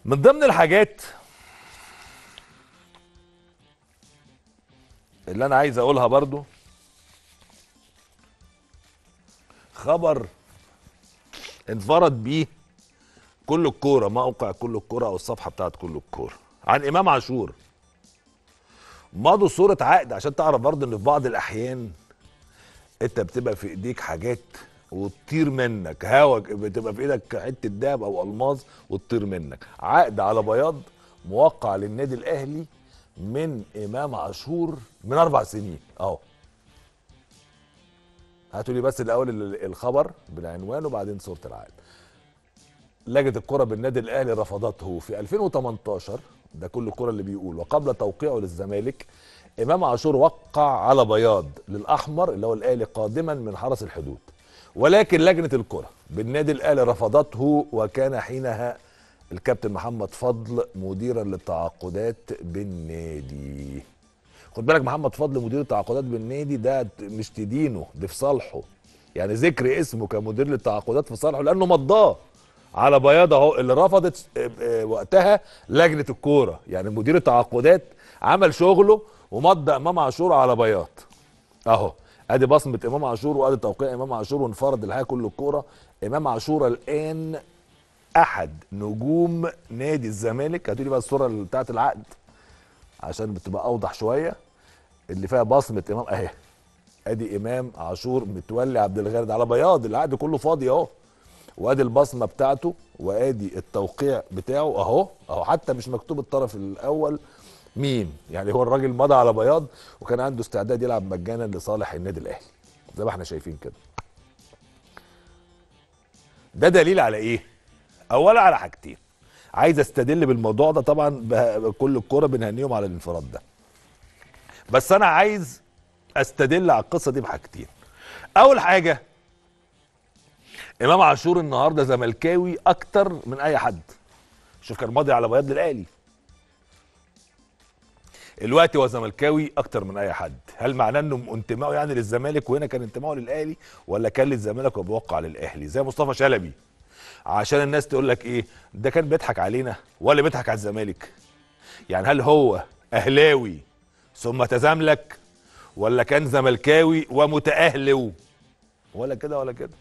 من ضمن الحاجات اللي انا عايز اقولها برضو خبر انفرد بيه كل الكوره، موقع كل الكوره او الصفحه بتاعت كل الكوره، عن امام عاشور. مضوا صوره عقد عشان تعرف برضو ان في بعض الاحيان انت بتبقى في ايديك حاجات وتطير منك، هوا بتبقى في ايدك حته دهب او الماظ وتطير منك. عقد على بياض موقع للنادي الاهلي من امام عاشور من 4 سنين اهو. هاتوا لي بس الاول الخبر بالعنوان وبعدين صوره العقد. لجنه الكره بالنادي الاهلي رفضته في 2018، ده كل الكره اللي بيقول، وقبل توقيعه للزمالك امام عاشور وقع على بياض للاحمر اللي هو الاهلي قادما من حرس الحدود، ولكن لجنه الكره بالنادي الاهلي رفضته، وكان حينها الكابتن محمد فضل مديرا للتعاقدات بالنادي. خد بالك محمد فضل مدير التعاقدات بالنادي ده مش تدينه، ده في صالحه، يعني ذكر اسمه كمدير للتعاقدات في صالحه لانه مضاه على بياض اهو. اللي رفضت وقتها لجنه الكوره، يعني مدير التعاقدات عمل شغله ومضى امام عاشور على بياض اهو. ادي بصمه امام عاشور وادي توقيع امام عاشور، وانفرد الحقيقه كل الكوره. امام عاشور الان احد نجوم نادي الزمالك. هاتوا لي بقى الصوره بتاعت العقد عشان بتبقى اوضح شويه، اللي فيها بصمه امام اهي. ادي امام عاشور متولي عبد الغارد على بياض، العقد كله فاضي اهو، وادي البصمه بتاعته وادي التوقيع بتاعه اهو اهو. حتى مش مكتوب الطرف الاول مين، يعني هو الراجل مضى على بياض وكان عنده استعداد يلعب مجانا لصالح النادي الاهلي زي ما احنا شايفين كده. ده دليل على ايه؟ اولا على حاجتين عايز استدل بالموضوع ده، طبعا كل الكوره بنهنيهم على الانفراد ده، بس انا عايز استدل على القصه دي بحاجتين. اول حاجه، امام عاشور النهارده زملكاوي اكتر من اي حد. شوف كان ماضي على بياض للاهلي، الوقت هو زملكاوي اكتر من اي حد. هل معناه انه انتمائه يعني للزمالك وهنا كان انتمائه للاهلي، ولا كان للزمالك وبيوقع للاهلي زي مصطفى شلبي؟ عشان الناس تقول لك ايه ده، كان بيضحك علينا ولا بيضحك على الزمالك؟ يعني هل هو اهلاوي ثم تزاملك، ولا كان زملكاوي ومتاهلو؟ ولا كده ولا كده.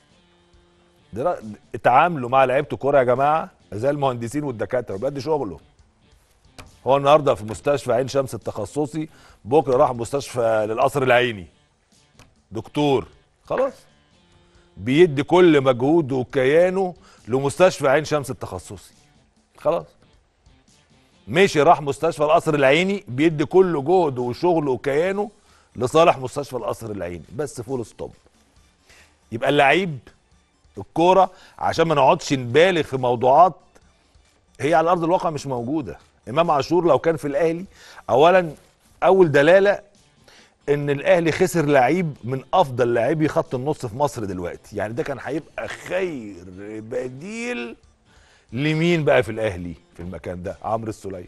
اتعاملوا مع لعيبه الكوره يا جماعه زي المهندسين والدكاتره بجد شغله. هو النهارده في مستشفى عين شمس التخصصي، بكره راح مستشفى للقصر العيني دكتور، خلاص بيدي كل مجهوده وكيانه لمستشفى عين شمس التخصصي، خلاص ماشي راح مستشفى القصر العيني بيدي كل جهده وشغله وكيانه لصالح مستشفى القصر العيني، بس فول ستوب. يبقى اللعيب الكوره عشان ما نقعدش نبالغ في موضوعات هي على ارض الواقع مش موجوده. امام عاشور لو كان في الاهلي، اولا اول دلاله ان الاهلي خسر لعيب من افضل لاعبي خط النص في مصر دلوقتي، يعني ده كان هيبقى خير بديل لمين بقى في الاهلي في المكان ده؟ عمرو السولية.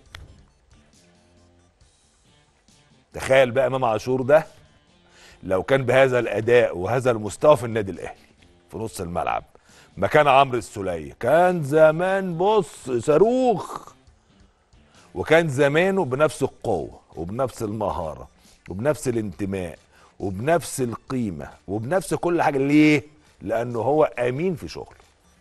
تخيل بقى امام عاشور ده لو كان بهذا الاداء وهذا المستوى في النادي الاهلي في نص الملعب مكان عمرو السولية، كان زمان بص صاروخ، وكان زمانه بنفس القوة وبنفس المهارة وبنفس الانتماء وبنفس القيمة وبنفس كل حاجة. ليه؟ لأنه هو أمين في شغله،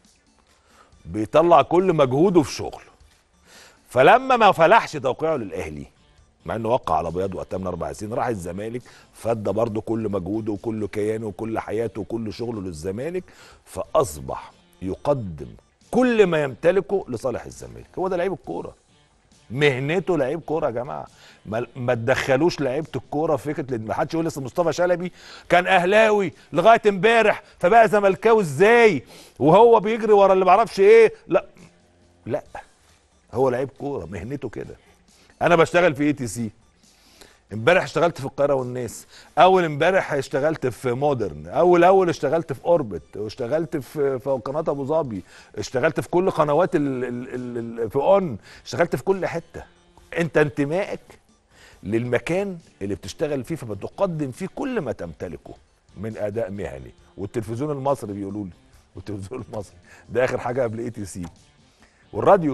بيطلع كل مجهوده في شغله. فلما ما فلحش توقيعه للأهلي، مع انه وقع على بياض وقتها من 4 سنين، راح الزمالك فادى برضه كل مجهوده وكل كيانه وكل حياته وكل شغله للزمالك، فأصبح يقدم كل ما يمتلكه لصالح الزمالك. هو ده لعيب الكورة، مهنته لعيب كوره يا جماعه. ما تدخلوش لعيبه الكوره في فكره، ما حدش يقول لسه مصطفى شلبي كان اهلاوي لغايه امبارح فبقى زملكاوي ازاي وهو بيجري ورا اللي ما اعرفش ايه. لا لا، هو لعيب كوره مهنته كده. انا بشتغل في ETC، امبارح اشتغلت في القاهره والناس، اول امبارح اشتغلت في مودرن، اول اشتغلت في اوربت، واشتغلت في قناه ابو ظبي، اشتغلت في كل قنوات في اون، اشتغلت في كل حته. انت انتمائك للمكان اللي بتشتغل فيه فبتقدم فيه كل ما تمتلكه من اداء مهني. والتلفزيون المصري بيقولوا لي، والتلفزيون المصري ده اخر حاجه قبل ETC، والراديو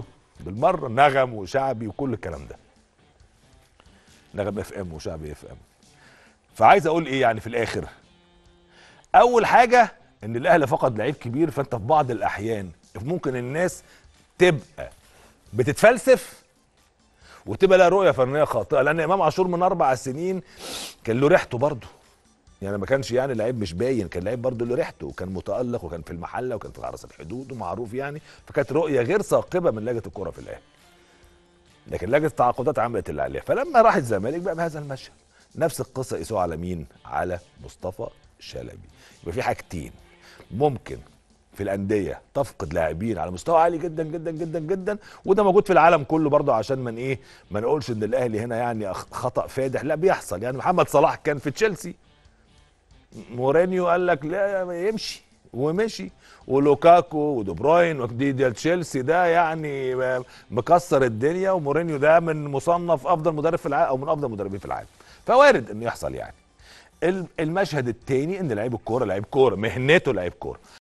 بالمره، نغم وشعبي وكل الكلام ده. نغم اف ام وشعبي اف ام. فعايز اقول ايه يعني في الاخر؟ اول حاجه ان الاهلي فقد لعيب كبير، فانت في بعض الاحيان ممكن الناس تبقى بتتفلسف وتبقى لها رؤيه فنيه خاطئه، لان امام عاشور من 4 سنين كان له ريحته برضه، يعني ما كانش يعني لعيب مش باين، كان لعيب برضه له ريحته، وكان متالق وكان في المحله وكان في حرس الحدود ومعروف يعني، فكانت رؤيه غير ثاقبه من لجنه الكره في الاهلي. لكن لجنه التعاقدات عملت اللي عليها، فلما راح الزمالك بقى بهذا المشهد. نفس القصه قيسوها على مين؟ على مصطفى شلبي. يبقى في حاجتين ممكن في الانديه تفقد لاعبين على مستوى عالي جدا جدا جدا جدا، وده موجود في العالم كله برضه، عشان من ايه ما نقولش ان الاهلي هنا يعني خطا فادح، لا بيحصل. يعني محمد صلاح كان في تشيلسي، مورينيو قال لك لا يمشي ومشي، ولوكاكو ودي بروين ودي تشيلسي ده يعني مكسر الدنيا، ومورينيو ده من مصنف افضل مدرب في العالم او من افضل المدربين في العالم، فوارد انه يحصل يعني. المشهد الثاني ان لعيب الكوره لعيب كوره، مهنته لعيب كوره،